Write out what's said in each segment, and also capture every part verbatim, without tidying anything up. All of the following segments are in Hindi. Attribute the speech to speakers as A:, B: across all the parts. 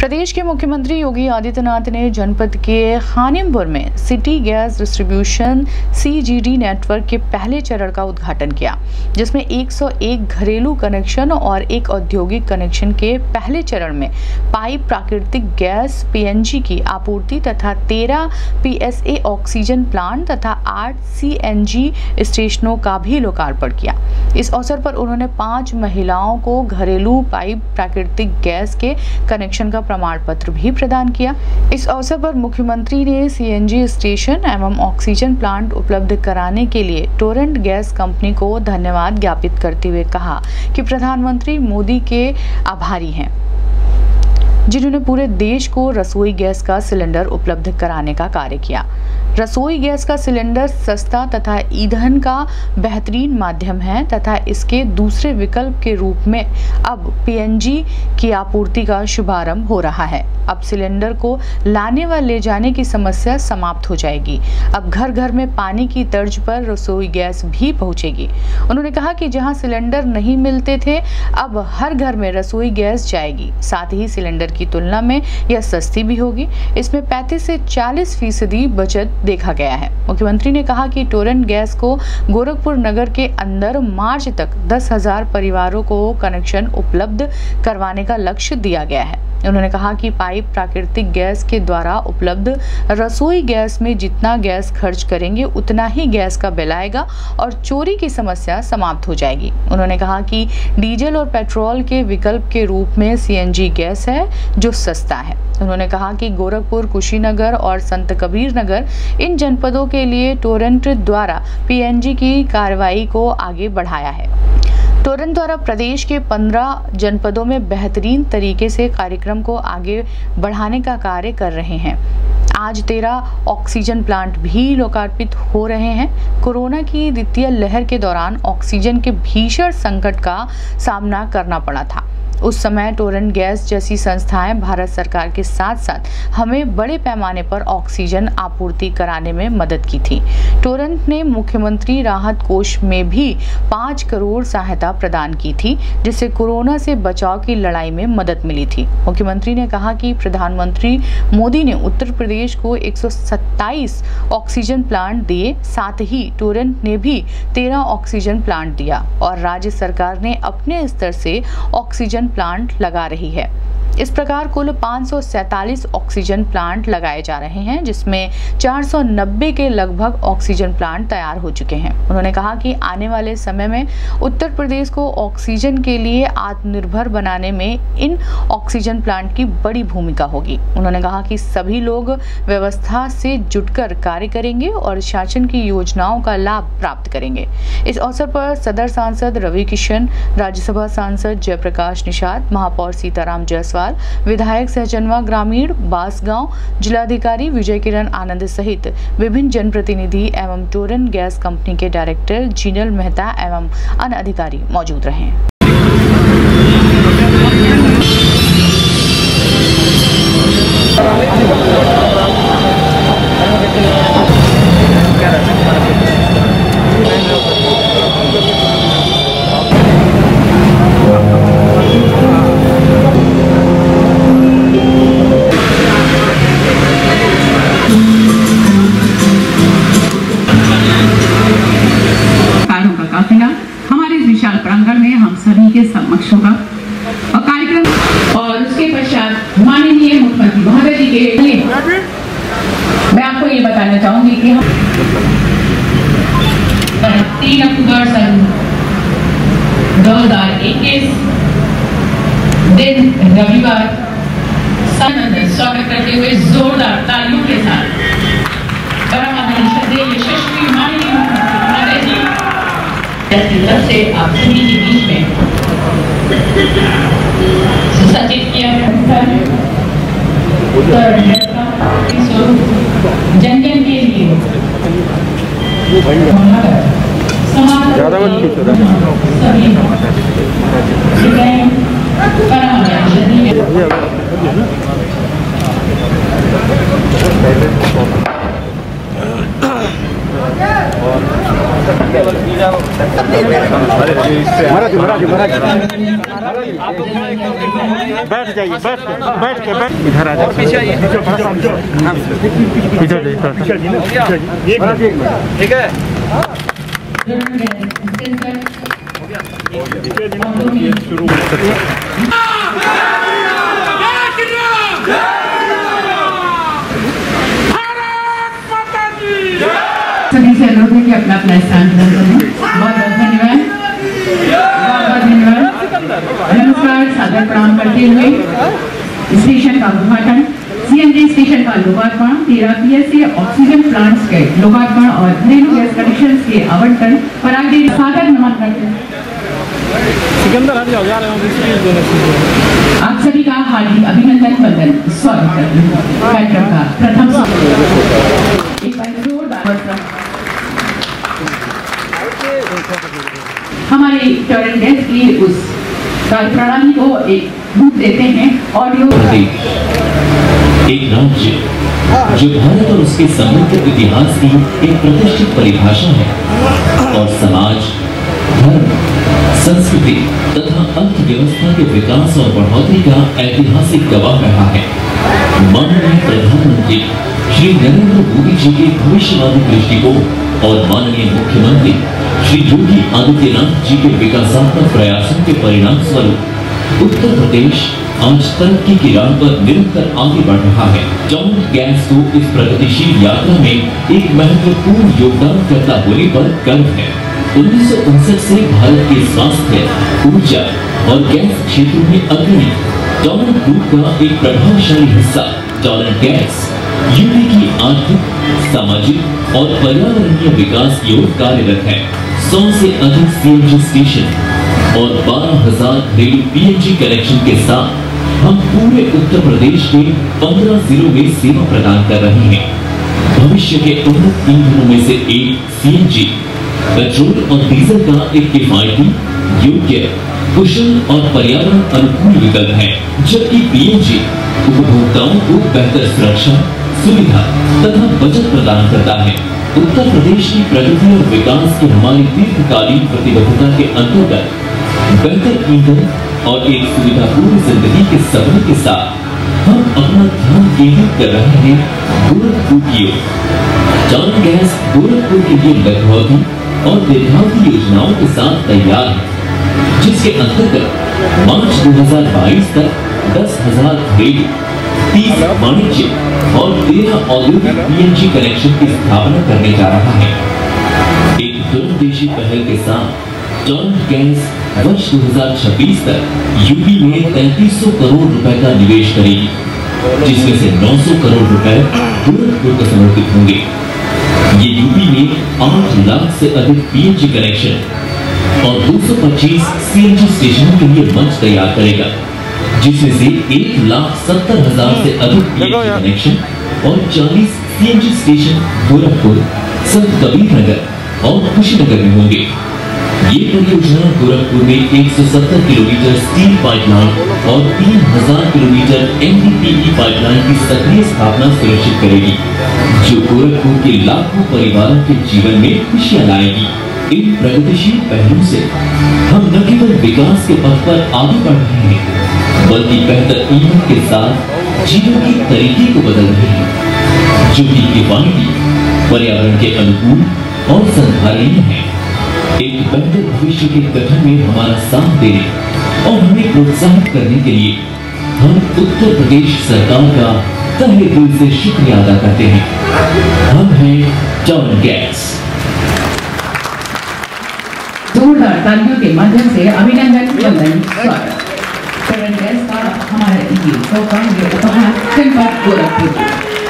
A: प्रदेश के मुख्यमंत्री योगी आदित्यनाथ ने जनपद के खानिमपुर में city gas distribution C G D network के पहले चरण का उद्घाटन किया, जिसमें एक सौ एक घरेलू कनेक्शन और एक औद्योगिक कनेक्शन के पहले चरण में पाइप प्राकृतिक गैस पी एन जी की आपूर्ति तथा तेरह P S A oxygen plant तथा आठ सी एन जी स्टेशनों का भी लोकार्पण किया। इस अवसर पर उन्होंने पांच महिलाओं को घरेलू पाइप प्राकृतिक गैस के कनेक्शन का प्रमाण पत्र भी प्रदान किया। इस अवसर पर मुख्यमंत्री ने सी एन जी स्टेशन एवं ऑक्सीजन प्लांट उपलब्ध कराने के लिए टोरेंट गैस कंपनी को धन्यवाद ज्ञापित करते हुए कहा कि प्रधानमंत्री मोदी के आभारी हैं, जिन्होंने पूरे देश को रसोई गैस का सिलेंडर उपलब्ध कराने का कार्य किया। रसोई गैस का सिलेंडर सस्ता तथा ईंधन का बेहतरीन माध्यम है तथा इसके दूसरे विकल्प के रूप में अब पी एन जी की आपूर्ति का शुभारंभ हो रहा है। अब सिलेंडर को लाने व ले जाने की समस्या समाप्त हो जाएगी। अब घर घर में पानी की तर्ज पर रसोई गैस भी पहुंचेगी। उन्होंने कहा कि जहां सिलेंडर नहीं मिलते थे, अब हर घर में रसोई गैस जाएगी। साथ ही सिलेंडर की तुलना में यह सस्ती भी होगी। इसमें पैंतीस से चालीस फीसदी बचत देखा गया है। मुख्यमंत्री ने कहा कि टोरेंट गैस को गोरखपुर नगर के अंदर मार्च तक दस हजार परिवारों को कनेक्शन उपलब्ध करवाने का लक्ष्य दिया गया है। उन्होंने कहा कि पाइप प्राकृतिक गैस के द्वारा उपलब्ध रसोई गैस में जितना गैस खर्च करेंगे उतना ही गैस का बिल आएगा और चोरी की समस्या समाप्त हो जाएगी। उन्होंने कहा कि डीजल और पेट्रोल के विकल्प के रूप में सी एन जी गैस है जो सस्ता है। उन्होंने कहा कि गोरखपुर, कुशीनगर और संत कबीर नगर इन जनपदों के लिए टोरेंट द्वारा पी एन जी की कार्रवाई को आगे बढ़ाया है। टोरेंट द्वारा प्रदेश के पंद्रह जनपदों में बेहतरीन तरीके से कार्यक्रम को आगे बढ़ाने का कार्य कर रहे हैं। आज तेरह ऑक्सीजन प्लांट भी लोकार्पित हो रहे हैं। कोरोना की द्वितीय लहर के दौरान ऑक्सीजन के भीषण संकट का सामना करना पड़ा था। उस समय टोरेंट गैस जैसी संस्थाएं भारत सरकार के साथ साथ हमें बड़े पैमाने पर ऑक्सीजन आपूर्ति कराने में मदद की थी। टोरेंट ने मुख्यमंत्री राहत कोष में भी पाँच करोड़ सहायता प्रदान की थी, जिससे कोरोना से बचाव की लड़ाई में मदद मिली थी। मुख्यमंत्री ने कहा कि प्रधानमंत्री मोदी ने उत्तर प्रदेश को एक सौ सत्ताईस ऑक्सीजन प्लांट दिए, साथ ही टोरेंट ने भी तेरह ऑक्सीजन प्लांट दिया और राज्य सरकार ने अपने स्तर से ऑक्सीजन प्लांट लगा रही है। इस प्रकार कुल पाँच सौ सैंतालीस ऑक्सीजन प्लांट लगाए जा रहे हैं, जिसमें चार सौ नब्बे के लगभग ऑक्सीजन प्लांट तैयार हो चुके हैं। उन्होंने कहा कि आने वाले समय में उत्तर प्रदेश को ऑक्सीजन के लिए आत्मनिर्भर बनाने में इन ऑक्सीजन प्लांट की बड़ी भूमिका होगी। उन्होंने कहा कि सभी लोग व्यवस्था से जुटकर कार्य करेंगे और शासन की योजनाओं का लाभ प्राप्त करेंगे। इस अवसर पर सदर सांसद रवि किशन, राज्यसभा सांसद जयप्रकाश निषाद, महापौर सीताराम जायसवाल, विधायक सहजनवा ग्रामीण बांसगांव, जिलाधिकारी विजय किरण आनंद सहित विभिन्न जनप्रतिनिधि एवं टोरेंट गैस कंपनी के डायरेक्टर जीनल मेहता एवं अन्य अधिकारी मौजूद रहे।
B: प्रांगण में हम सभी के समक्ष होगा और कार्यक्रम और उसके पश्चात माननीय मुख्यमंत्री महोदय जी के लिए मैं आपको ये बताना चाहूंगी कि हम तीन अक्टूबर सन दो हजार इक्कीस दिन रविवार स्वागत करते हुए जोरदार तालियों के साथ परम आदरणीय यशस्वी माननीय मुख्यमंत्री जी की तरफ से आप सभी के बीच में सुसज्जित किया गया है। उत्तर जन जन के लिए
C: महाराज महाराज महाराज बैठ जाइए, बैठ बैठ के बैठ इधर आ जाओ, पीछे आइए, इधर ठीक है।
B: सभी से अनुरोध है कि अपना अपना स्थान ग्रहण करें। बहुत बहुत धन्यवाद, बहुत बहुत धन्यवाद। नमस्कार, सादर प्रणाम करते हुए स्टेशन का उद्घाटन, सीएनजी स्टेशन का लोकार्पण, तेरह पीएसए ऑक्सीजन प्लांट्स के लोकार्पण और घरेलू गैस कनेक्शन के आवंटन पर आगे स्वागत नमन करते हैं। आप सभी का हार्दिक अभिनंदन वंदन स्वागत करते हैं। कार्यक्रम का प्रथम हमारे टॉरेंट गैस की उस कार्य प्रणाली को एक रूप देते हैं। ऑडियो
D: एक राज्य जो भारत और उसके समृद्ध इतिहास की एक प्रतिष्ठित परिभाषा है और समाज, धर्म, संस्कृति तथा अर्थव्यवस्था के विकास और बढ़ोतरी का ऐतिहासिक गवाह रहा है। माननीय प्रधानमंत्री श्री नरेंद्र मोदी जी के भविष्यवादी दृष्टिकोण और माननीय मुख्यमंत्री श्री योगी आदित्यनाथ जी के विकासात्मक प्रयासों के परिणाम स्वरूप उत्तर प्रदेश आज तरक्की की राह पर निरंतर आगे बढ़ रहा है। टॉरेंट गैस को इस प्रगतिशील यात्रा में एक महत्वपूर्ण योगदान करता होने पर गर्व है। उन्नीस सौ उनसठ से भारत के स्वास्थ्य, ऊर्जा और गैस क्षेत्रों में अग्रणी टॉरेंट ग्रुप का एक प्रभावशाली हिस्सा टॉरेंट गैस यूपी की आर्थिक, सामाजिक और पर्यावरणीय विकास की ओर कार्यरत है। सौ से अधिक सीएनजी स्टेशन और बारह हजार घरेलू पीएनजी कनेक्शन के साथ हम पूरे उत्तर प्रदेश के पंद्रह जिलों में सेवा प्रदान कर रहे हैं। भविष्य के उन्नत ईंधनों में से एक सीएनजी पेट्रोल और डीजल का एक किफायती, योग्य, कुशल और पर्यावरण अनुकूल विकल्प है, जबकि पीएनजी उपभोक्ताओं को बेहतर सुरक्षा, सुविधा तथा बचत प्रदान करता है। उत्तर प्रदेश की प्रगति और विकास की हमारी दीर्घकालीन प्रतिबद्धता के अंतर्गत बेहतर ईंधन और एक सुविधापूर्ण जिंदगी के सपने के साथ हम अपना ध्यान केंद्रित कर रहे हैं गोरखपुर की ओर। टॉरेंट गैस गोरखपुर के लिए लघुअवधि और दीर्घावधि योजनाओं के साथ तैयार है, जिसके अंतर्गत मार्च दो हज़ार बाईस तक दस हजार घरेलू, तीस वाणिज्य और तेरह औद्योगिक पीएनजी कनेक्शन की स्थापना करने जा रहा है। एक दूरंदेशी पहल के साथ टॉरेंट गैस वर्ष दो हज़ार छब्बीस तक यूपी में तैंतीस सौ करोड़ रुपए का निवेश करेगी, जिसमें से नौ सौ करोड़ रुपए गोरखपुर को समर्पित होंगे। ये यूपी में आठ लाख से अधिक पीएनजी कनेक्शन और दो सौ पच्चीस सीएनजी स्टेशनों के लिए मंच तैयार करेगा, जिसमें से एक लाख सत्तर हजार से अधिक पीएनजी कनेक्शन और चालीस सीएनजी स्टेशन गोरखपुर, संत कबीर नगर और कुशीनगर में होंगे। ये परियोजना गोरखपुर में एक सौ सत्तर किलोमीटर स्टील पाइपलाइन और तीन हजार किलोमीटर एनडीपीई पाइपलाइन की सक्रिय स्थापना सुनिश्चित करेगी, जो गोरखपुर के लाखों परिवारों के जीवन में खुशियां लाएगी। इन प्रगतिशील पहलों से हम न केवल विकास के पथ पर आगे बढ़ रहे हैं, बल्कि बेहतर ईंधन के साथ जीवन के तरीके को बदल रहे हैं, जो कि किफायती, पर्यावरण के अनुकूल और संधारणीय है। एक बेहतर भविष्य के गठन में हमारा साथ देने और हमें प्रोत्साहित करने के लिए हम उत्तर प्रदेश सरकार का तहे दिल से शुक्रिया अदा करते हैं। हम हैं टॉरेंट गैस।
B: जोरदार तालियों के माध्यम से अभिनंदन वंदन स्वागत। टॉरेंट गैस का हमारा ये सौभाग्य उपहार जनपद गोरखपुर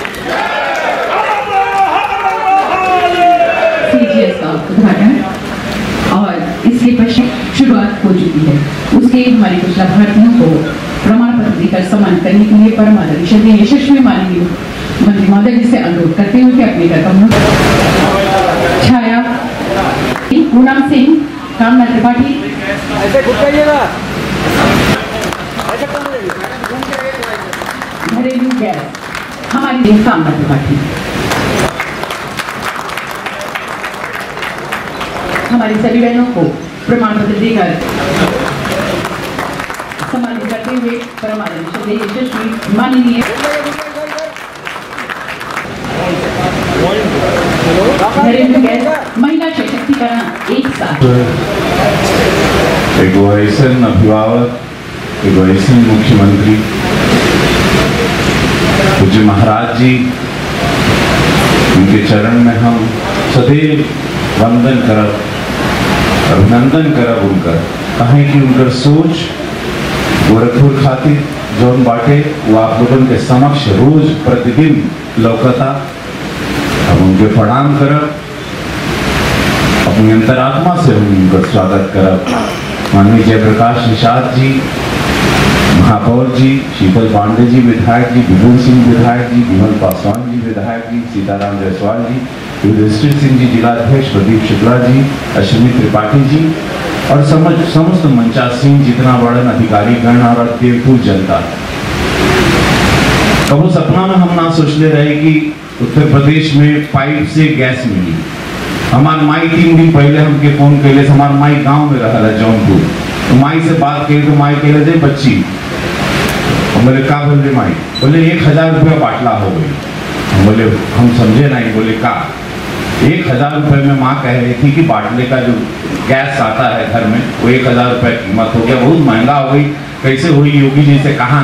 B: सीजीएस का उद्घाटन और इसके पश्चात शुरुआत हो चुकी है। उसके हमारे कुछ लाभार्थियों को प्रमाण पत्र देकर सम्मान करने के लिए परम आदरणीय यशस्वी माननीय मंत्री महोदय जी से अनुरोध करते हुए कि अपने कार्यक्रम छाया पूनम सिंह, कामना त्रिपाठी, घरेलू गैस हमारी देश कामना त्रिपाठी, हमारी सभी बहनों को प्रमाण पत्र देकर सम्मानित करते हुए परम आदरणीय श्रद्धेय यशस्वी माननीय घरेलू गैस महिला सशक्तिकरण एक साथ
E: एक वैसन अभिभावक, एक वैसन मुख्यमंत्री पूज्य महाराज जी, उनके चरण में हम सदैव वंदन करब, अभिनंदन करब उनकर। कहें कि उनकर सोच गोरखपुर खातिर जौन बाटे वो आप लोगों के समक्ष रोज प्रतिदिन लौकता। हम उनके प्रणाम करब, अपनी अंतरात्मा से हम उनका स्वागत करब। माननीय जयप्रकाश निषाद जी, महापौर जी, शीतल पांडे जी विधायक जी, विभून सिंह विधायक जी, विमल पासवान जी विधायक जी, सीताराम जायसवाल जी, युधिष्ठिर सिंह जी जिलाध्यक्ष, प्रदीप शुक्ला जी, अश्विनी त्रिपाठी जी और समझ समस्त मंचासीन जितना बड़न अधिकारी गण और देवपुर जनता। कबो सपना में हम ना सोचले रहे कि उत्तर प्रदेश में पाइप से गैस मिली। हमार माई तीन दिन पहले हमके फोन कैले, हमार माई गांव में रहा है जौनपुर, तो माई से बात कही तो माई कह रहे बच्ची, हम बोले का बोल रहे माई, बोले एक हजार रुपया बाटला हो गई। हम बोले हम समझे नहीं, बोले का एक हजार रुपये में माँ कह रही थी कि बाटले का जो गैस आता है घर में वो एक हजार रुपये कीमत हो गया, बहुत महंगा हो गई, कैसे हुई योगी जी से कहा।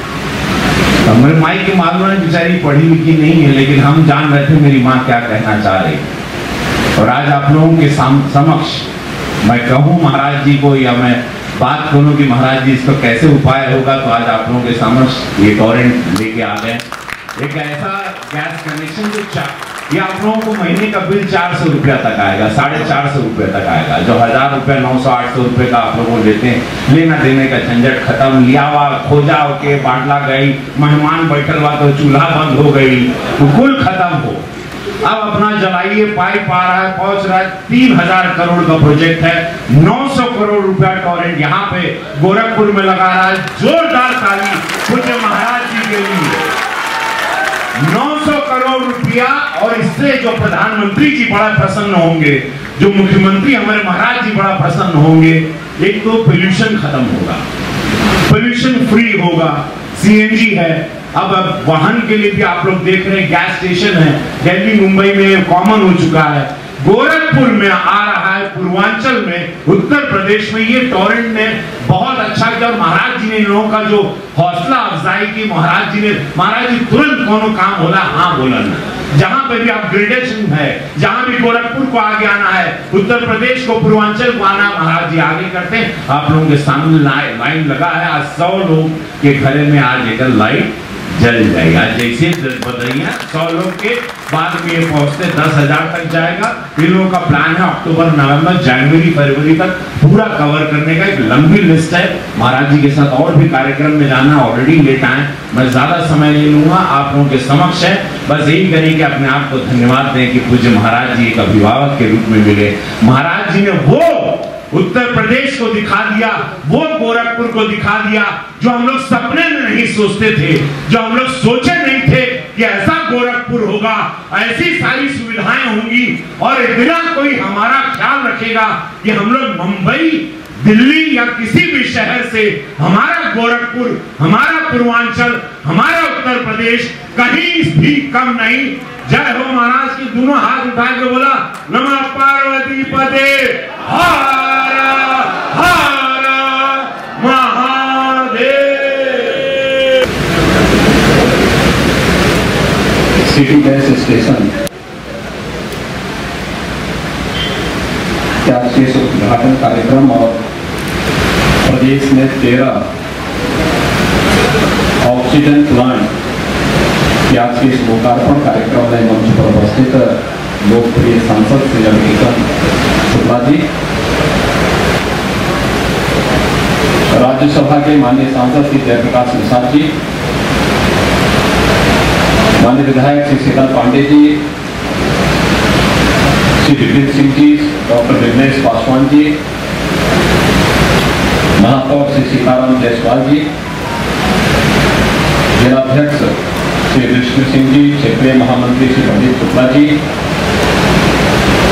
E: हमारे माई के मालूम है बेचारी पढ़ी लिखी नहीं है, लेकिन हम जान रहे थे मेरी माँ क्या कहना चाह रही। और आज आप लोगों के समक्ष मैं कहूँ महाराज जी को या मैं बात करूँ कि महाराज जी इसका कैसे उपाय होगा, तो आज आप लोगों के समक्ष ये टॉरेंट लेके आ गए। एक ऐसा गैस कनेक्शन जो ये आप लोगों को महीने का बिल चार सौ रुपया तक आएगा, साढ़े चार सौ रुपये तक आएगा। जो हजार रुपये नौ सौ आठ सौ रुपये का आप लोगों को देते हैं, लेना देने का झंझट खत्म, लिया हुआ खोजा होके बाटला गई, मेहमान बैठल हुआ तो चूल्हा बंद हो गई, तो कुल खत्म हो। अब अपना जलाइए, पाइप आ रहा है, पहुंच रहा है, तीन हजार करोड़ का प्रोजेक्ट है, नौ सौ करोड़ रुपया टॉरेंट यहाँ पे गोरखपुर में लगा रहा है। जोरदार ताली पूज्य महाराज जी के लिए। नौ सौ करोड़ रुपया, और इससे जो प्रधानमंत्री जी बड़ा प्रसन्न होंगे, जो मुख्यमंत्री हमारे महाराज जी बड़ा प्रसन्न होंगे। एक तो पोल्यूशन खत्म होगा, पोल्यूशन फ्री होगा, सीएनजी है। अब अब वाहन के लिए भी आप लोग देख रहे हैं गैस स्टेशन है, दिल्ली मुंबई में कॉमन हो चुका है, गोरखपुर में आ रहा है, पूर्वांचल में, उत्तर प्रदेश में ये टॉरेंट ने बहुत अच्छा किया। और महाराज जी ने इन लोगों का जो हौसला अफजाई की, महाराज जी ने महाराज जी तुरंत कोनो काम होला हाँ बोलन। जहां पे भी अपग्रेडेशन है, जहां भी गोरखपुर को आगे आना है, उत्तर प्रदेश को, पूर्वांचल को आना, महाराज जी आगे करते हैं। आप लोगों के सामने लाइन लगा है, आज सौ लोग के घरे में आज एक लाइट जल जाएगा। जैसे बताइए सौ लोग के बाद में ये पहुंचते दस हजार तक जाएगा। इन लोगों का प्लान है अक्टूबर नवंबर जनवरी फरवरी तक पूरा कवर करने का। एक लंबी लिस्ट है, महाराज जी के साथ और भी कार्यक्रम में जाना, ऑलरेडी लेट आए, मैं ज्यादा समय नहीं लूंगा, आप लोगों के समक्ष है। बस यही करें कि अपने आप को धन्यवाद दें कि पूज्य महाराज जी एक अभिभावक के रूप में मिले। महाराज जी ने वो उत्तर प्रदेश को दिखा दिया, वो गोरखपुर को दिखा दिया जो हम लोग सपने में नहीं सोचते थे, जो हम लोग सोचे नहीं थे कि ऐसा गोरखपुर होगा, ऐसी सारी सुविधाएं होंगी और इतना कोई हमारा ख्याल रखेगा कि हम लोग मुंबई, दिल्ली या किसी भी शहर से हमारा गोरखपुर, हमारा पूर्वांचल, हमारा उत्तर प्रदेश कहीं भी कम नहीं। जय हो महाराज की दोनों हाथ उठा के बोला नमः पार्वती पते हर हर महादेव।
F: सिटी गैस स्टेशन के आज के उद्घाटन कार्यक्रम और प्रदेश में तेरह ऑक्सीजन प्लांट के आज के इस लोकार्पण कार्यक्रम में मंच पर उपस्थित लोकप्रिय सांसद श्री रविकिशन शुक्ला जी, राज्यसभा के माननीय सांसद श्री जयप्रकाश निषाद जी, माननीय विधायक श्री शीतल पांडे जी, श्री विपिन सिंह जी, डॉक्टर विमलेश पासवान जी, महापौर श्री सीताराम जायसवाल जी, जिलाध्यक्ष श्री युधिष्ठिर सिंह जी, क्षेत्रीय महामंत्री श्री प्रदीप शुक्ला जी,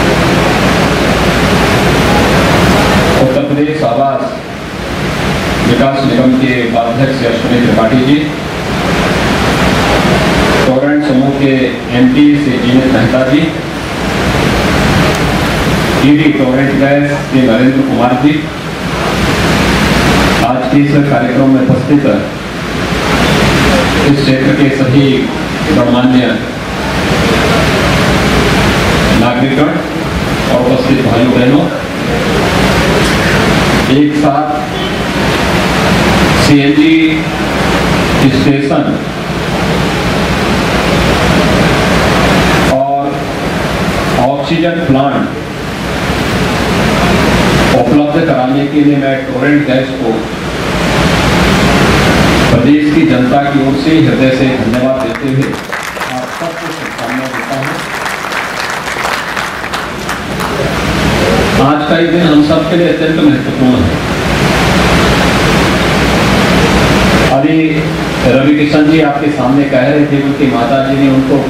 F: उत्तर प्रदेश आवास विकास निगम के उपाध्यक्ष अश्विनी त्रिपाठी जी, टोरेंट समूह के एमडी से Zeenat Mehta ji, ED Torrent gas के नरेंद्र कुमार जी, आज के इस कार्यक्रम में उपस्थित इस क्षेत्र के सभी गणमान्य नागरिकगण और उपस्थित भाइयों बहनों, एक साथ सीएनजी स्टेशन और ऑक्सीजन प्लांट उपलब्ध कराने के लिए मैं टोरेंट गैस को प्रदेश की जनता की ओर से हृदय से धन्यवाद देते हुए आप सबको शुभकामनाएं देता हूं। आज का ये दिन हम सब के लिए अत्यंत महत्वपूर्ण है। अभी रवि किशन जी आपके सामने कह रहे थे, उनकी माता जी ने उनको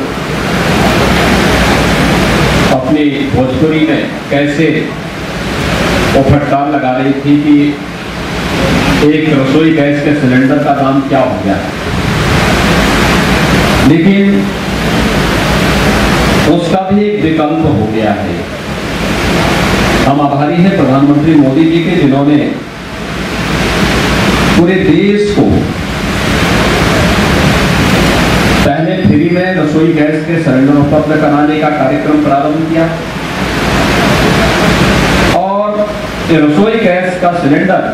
F: अपनी भोजपुरी में कैसे वो फटकार लगा रही थी कि एक रसोई गैस के सिलेंडर का दाम क्या हो गया है, लेकिन उसका भी एक विकल्प हो गया है। हम आभारी हैं प्रधानमंत्री मोदी जी के, जिन्होंने पूरे देश को पहले फ्री में रसोई गैस के सिलेंडर उपलब्ध कराने का कार्यक्रम प्रारंभ किया और रसोई गैस का सिलेंडर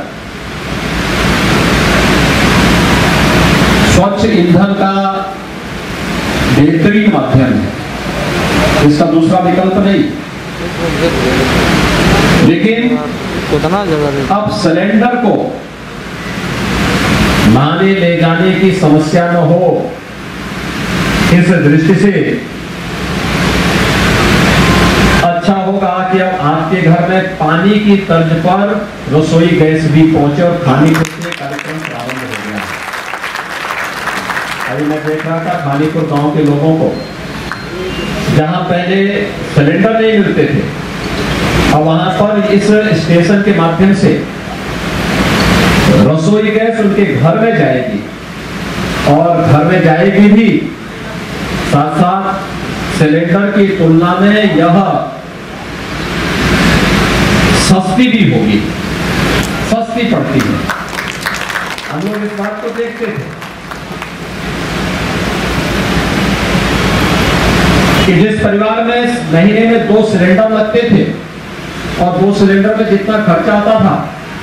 F: स्वच्छ ईंधन का बेहतरीन माध्यम है, इसका दूसरा विकल्प नहीं। लेकिन अब सिलेंडर को लाने ले जाने की समस्या न हो, इस दृष्टि से अच्छा होगा कि अब आपके घर में पानी की तर्ज पर रसोई गैस भी पहुंचे और खानीपुर से कार्यक्रम प्रारंभ हो गया। अभी मैं देख रहा था खानीपुर गांव के लोगों को, जहां पहले सिलेंडर नहीं मिलते थे, और वहां पर इस स्टेशन के माध्यम से रसोई गैस उनके घर में जाएगी और घर में जाएगी भी, साथ साथ सिलेंडर की तुलना में यह सस्ती भी होगी, सस्ती पड़ती है। हम लोग इस बात को देखते थे कि जिस परिवार में महीने में दो सिलेंडर लगते थे और दो सिलेंडर में जितना खर्चा आता था,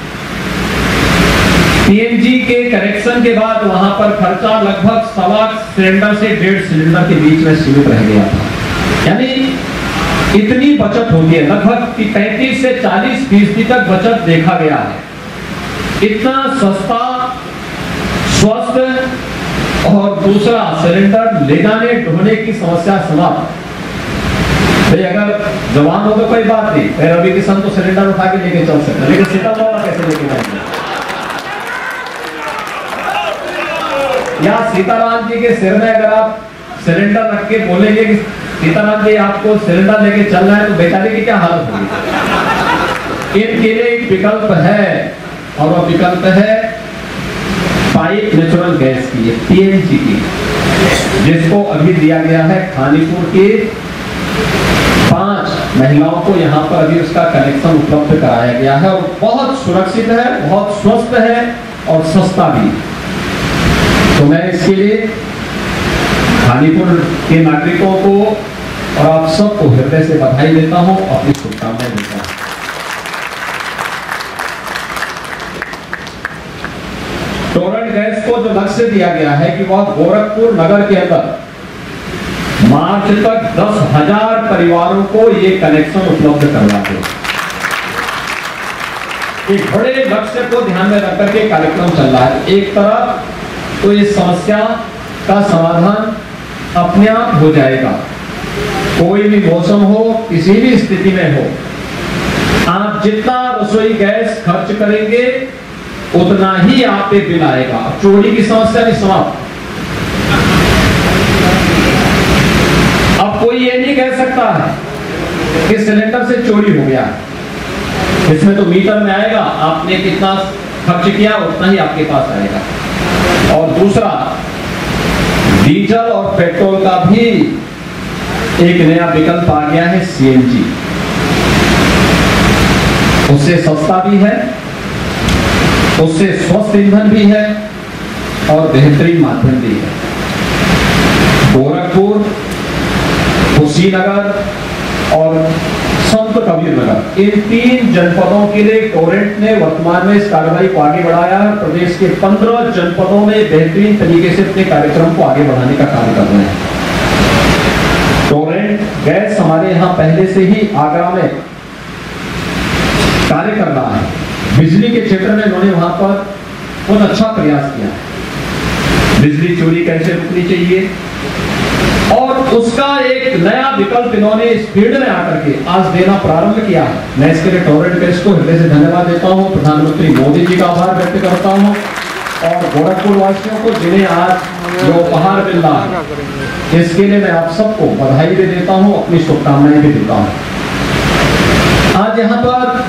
F: पीएनजी के कनेक्शन के बाद वहां पर खर्चा लगभग सवा सिलेंडर से डेढ़ सिलेंडर के बीच में सीमित रह गया था। यानी इतनी बचत होती है, लगभग पैंतीस से चालीस फीसदी तक बचत देखा गया है। इतना सस्ता, स्वस्थ और दूसरा सिलेंडर ले जाने ढोने की समस्या समाप्त। भाई अगर जवान हो तो कोई बात नहीं, फिर रवि किशन तो सिलेंडर उठा के लेके चल सकते, लेकिन सीताराम कैसे लेके जाएंगे? या सीताराम जी के सिर में अगर आप सिलेंडर रख के बोलेंगे कि सीताराम जी आपको सिलेंडर लेके चल रहा है, तो बेचारे की क्या हालत होगी? इनके लिए एक विकल्प है और वह विकल्प है पाइप नेचुरल गैस की, पीएनजी की, जिसको अभी दिया गया है खानीपुर के पांच महिलाओं को। यहाँ पर अभी उसका कनेक्शन उपलब्ध कराया गया है और बहुत सुरक्षित है, बहुत स्वस्थ है और सस्ता भी। तो मैं इसके लिए खानीपुर के नागरिकों को और आप सबको हृदय से बधाई देता हूं, अपनी शुभकामनाएं देता हूं। टोरेंट गैस को जो लक्ष्य दिया गया है कि वह गोरखपुर नगर के अंदर मार्च तक दस हजार परिवारों को ये कनेक्शन उपलब्ध करवा दे। एक बड़े लक्ष्य को ध्यान में रख करके कार्यक्रम चल रहा है। एक तरफ तो इस समस्या का समाधान अपने आप हो जाएगा, कोई भी मौसम हो, किसी भी स्थिति में हो, आप जितना रसोई गैस खर्च करेंगे उतना ही आप पे बिल आएगा। चोरी की समस्या भी समाप्त। अब कोई ये नहीं कह सकता है कि सिलेंडर से चोरी हो गया, इसमें तो मीटर में आएगा आपने कितना खर्च किया उतना ही आपके पास आएगा। और दूसरा, डीजल और पेट्रोल का भी एक नया विकल्प आ गया है, सीएनजी। उससे सस्ता भी है, उससे स्वस्थ ईंधन भी है और बेहतरीन माध्यम भी है। गोरखपुर, कुशीनगर और संत कबीर नगर, इन तीन जनपदों के लिए टोरेंट ने वर्तमान में इस कार्रवाई को आगे बढ़ाया है। प्रदेश के पंद्रह जनपदों में बेहतरीन तरीके से अपने कार्यक्रम को आगे बढ़ाने का कार्य कर रहे हैं। टोरेंट गैस हमारे यहाँ पहले से ही आगरा में कार्य कर रहा है। बिजली के क्षेत्र में उन्होंने वहां पर बहुत अच्छा प्रयास किया है, बिजली चोरी कैसे रुकनी चाहिए, और उसका एक नया विकल्प इन्होंने इस फील्ड में आकर के आज देना प्रारंभ किया है। मैं इसके लिए टोरेंट गैस को हृदय से धन्यवाद देता हूं, प्रधानमंत्री मोदी जी का आभार व्यक्त करता हूं और गोरखपुर वासियों को जिन्हें आज जो उपहार मिल रहा है इसके लिए मैं आप सबको बधाई भी देता हूं, अपनी शुभकामनाएं भी देता हूं। आज यहाँ पर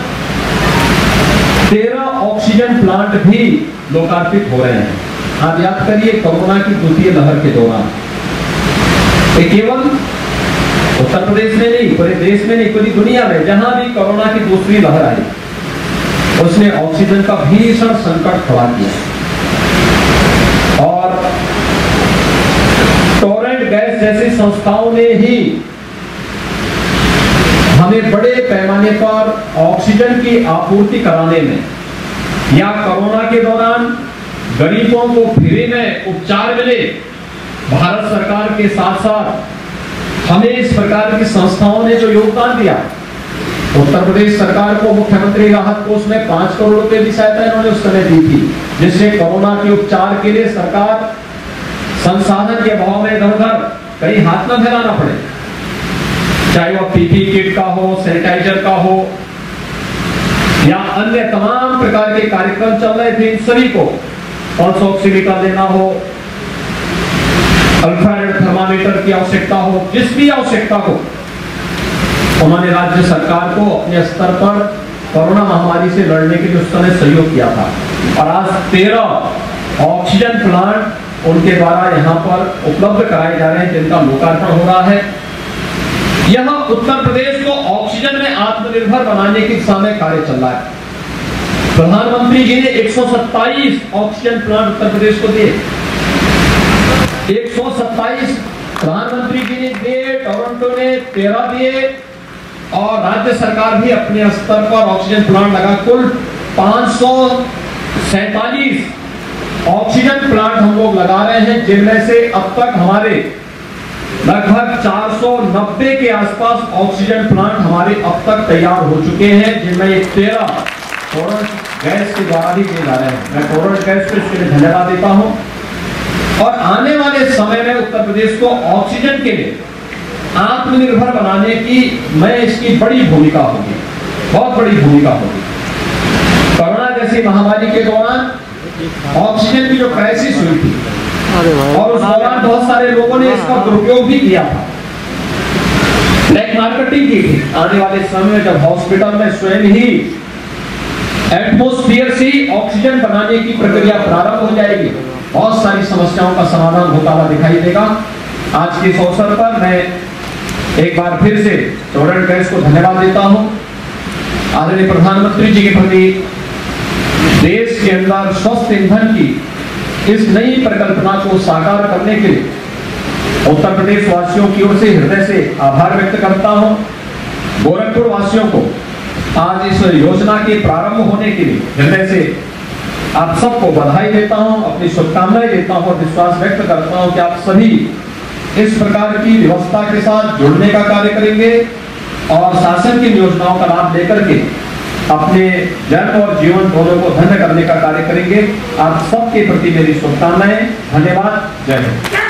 F: तेरह ऑक्सीजन प्लांट भी लोकार्पित हो रहे हैं। आप याद करिए, कोरोना की द्वितीय लहर के दौरान ये केवल उत्तर प्रदेश में नहीं, पूरे देश में नहीं, पूरी दुनिया में जहां भी कोरोना की दूसरी लहर आई, उसने ऑक्सीजन का भीषण संकट खड़ा किया और टोरेंट गैस जैसी संस्थाओं ने ही हमें बड़े पैमाने पर ऑक्सीजन की आपूर्ति कराने में या कोरोना के दौरान गरीबों को फ्री में उपचार मिले, भारत सरकार के साथ साथ हमें इस प्रकार की संस्थाओं ने जो योगदान दिया। उत्तर प्रदेश सरकार को मुख्यमंत्री राहत कोष में पांच करोड़ रुपए की सहायता इन्होंने उस समय दी थी, जिससे कोरोना के उपचार के लिए सरकार संसाधन के अभाव में इधर उधर कहीं हाथ न फैलाना पड़े, चाहे वह पीपी किट का हो, सैनिटाइजर का हो या अन्य तमाम प्रकार के कार्यक्रम चल रहे थे। इन सभी को पल्स ऑक्सीमीटर देना हो, अल्ट्रारेड थर्मामीटर की आवश्यकता हो, जिस भी आवश्यकता को उन्होंने राज्य सरकार को अपने स्तर पर कोरोना महामारी से लड़ने के लिए उस समय सहयोग किया था। और आज तेरह ऑक्सीजन प्लांट उनके द्वारा यहाँ पर उपलब्ध कराए जा रहे हैं, जिनका लोकार्पण हो रहा है। यह उत्तर प्रदेश को ऑक्सीजन में आत्मनिर्भर बनाने की दिशा में कार्य चल रहा है। प्रधानमंत्री जी ने एक सौ सत्ताईस ऑक्सीजन प्लांट उत्तर प्रदेश को दिए, एक सौ सत्ताईस प्रधानमंत्री जी ने दिए, टोरंटो ने तेरह दिए और राज्य सरकार भी अपने स्तर पर ऑक्सीजन प्लांट लगा। कुल पांच सौ सैतालीस ऑक्सीजन प्लांट हम लोग लगा रहे हैं, जिनमें से अब तक हमारे लगभग चार सौ नब्बे के आसपास ऑक्सीजन प्लांट हमारे अब तक तैयार हो चुके हैं, जिनमें तेरह टोरेंट गैस के द्वारा भी किए जा रहे हैं। मैं टोरेंट गैस को इसके लिए धन्यवाद देता हूं और आने वाले समय में उत्तर प्रदेश को ऑक्सीजन के लिए आत्मनिर्भर बनाने की मैं इसकी बड़ी भूमिका होगी, बहुत बड़ी भूमिका होगी। कोरोना जैसी महामारी के दौरान ऑक्सीजन की जो क्राइसिस हुई थी और उस दौरान बहुत सारे लोगों ने इसका दुरुपयोग भी किया था, ब्लैक मार्केटिंग की थी। आने वाले समय में जब हॉस्पिटल में स्वयं ही एटमॉस्फेयर से ऑक्सीजन बनाने की प्रक्रिया प्रारंभ हो जाएगी, बहुत सारी समस्याओं का समाधान होता हुआ दिखाई देगा। आज के इस अवसर पर मैं एक बार फिर से टोरेंट गैस को धन्यवाद देता हूं। आदरणीय प्रधानमंत्री जी के प्रति देश के अंदर स्वस्थ ईंधन की इस नई परिकल्पना को साकार करने के लिए उत्तर प्रदेश वासियों की ओर से हृदय से आभार व्यक्त करता हूं। गोरखपुर वासियों को आज इस योजना के प्रारंभ होने के लिए हृदय से आप सबको बधाई देता हूं, अपनी शुभकामनाएं देता हूं और विश्वास व्यक्त करता हूं कि आप सभी इस प्रकार की व्यवस्था के साथ जुड़ने का कार्य करेंगे और शासन की योजनाओं का लाभ लेकर के अपने जन्म और जीवन दोनों को धन्य करने का कार्य करेंगे। आप सबके प्रति मेरी शुभकामनाएं। धन्यवाद। जय हिंद।